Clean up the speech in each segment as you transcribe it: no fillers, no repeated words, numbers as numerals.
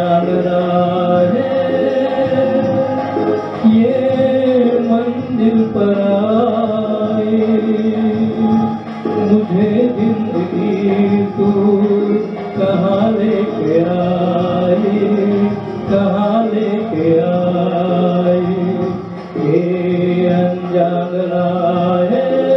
अनजान राह ये मंजिल पर आए, मुझे जिंदगी तू कहाँ लेके आई, कहाँ लेके आई, ये अनजान राह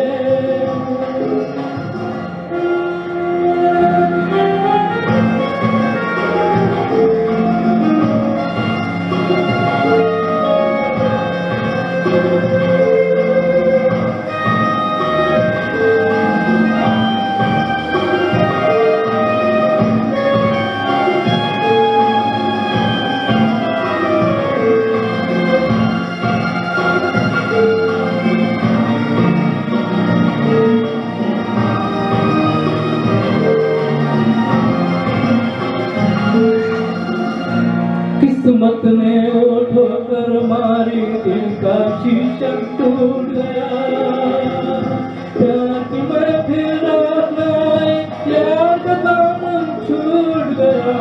किस्मत ने वो ठोकर मारी, दिल का शीशा टूट गया, प्यार की महफिल रात न आए, प्यार का दामन छूट गया।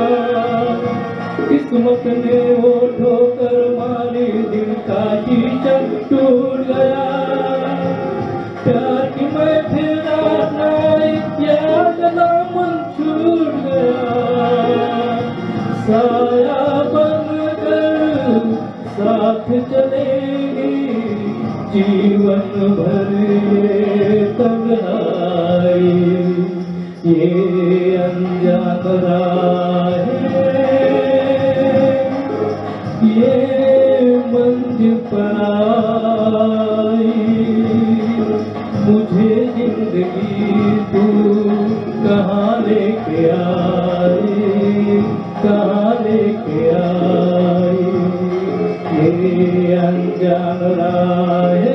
किस्मत ने वो ठोकर मारी, दिल का शीशा टूट गया, प्यार की महफिल रात न आए, प्यार का दामन छूट गया। साया बनकर साथ चलेगी जीवन भर ये तन्हाई, ये अनजान राह ये मंजिल पर आई, मुझे जिंदगी तू कहाँ लेके आई, कहाँ लेके आई, ये अनजान राह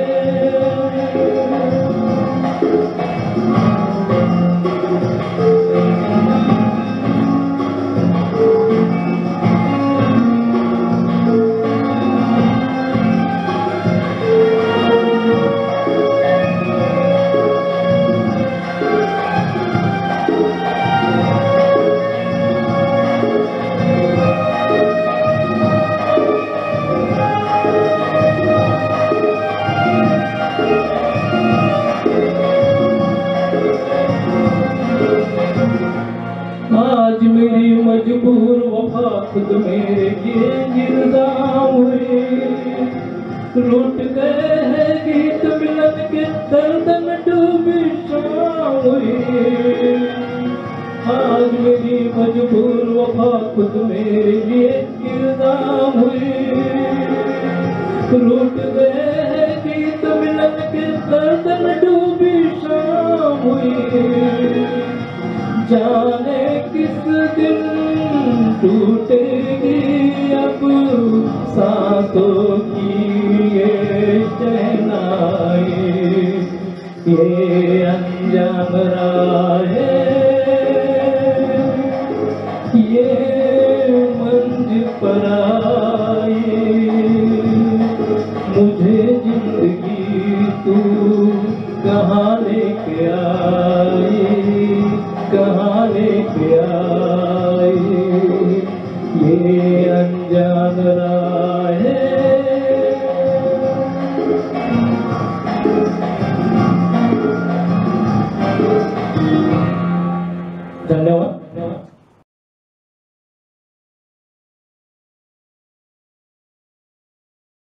आज मेरी मजबूर वफा खुद मेरे ये इल्जाम हुए, रूठ गए हैं गीत मिलन के दर्द में डूबी शाम हुई। आज मेरी मजबूर वफा खुद मेरे ये इल्जाम हुई, रूठ गए हैं गीत मिलन के दर्द में डूबी शाम हुई। जाने किस दिन टूटेगी अब सांसों की ये शहनाई, ये अनजान राह ये मंजिल पर आई, मुझे जिंदगी तू कहाँ लेके आई, कहाँ लेके आई, ये अनजान राह धन्यवाद।